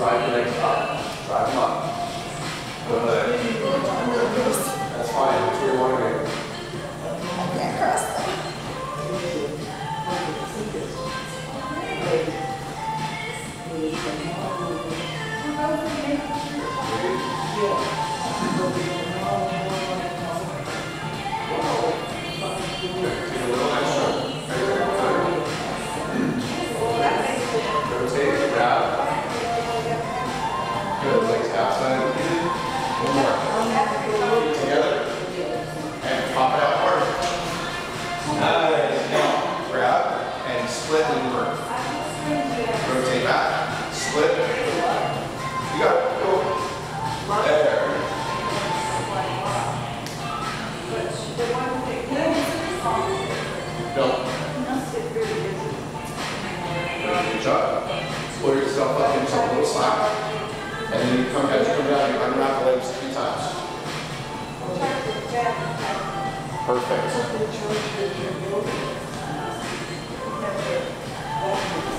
Drive your legs up. Drive them up. Go ahead. That's fine. That's where you want to be. I can't cross them. Take a little extra. Rotate, grab. Good. Legs outside. One more. Together. And pop it out hard. Nice. Now grab and split and work. Rotate back. Split. You got it. Go. There. No. Good job. Pull yourself up into a little slack. And then you come as you come down, you unwrap the legs 3 times. Perfect.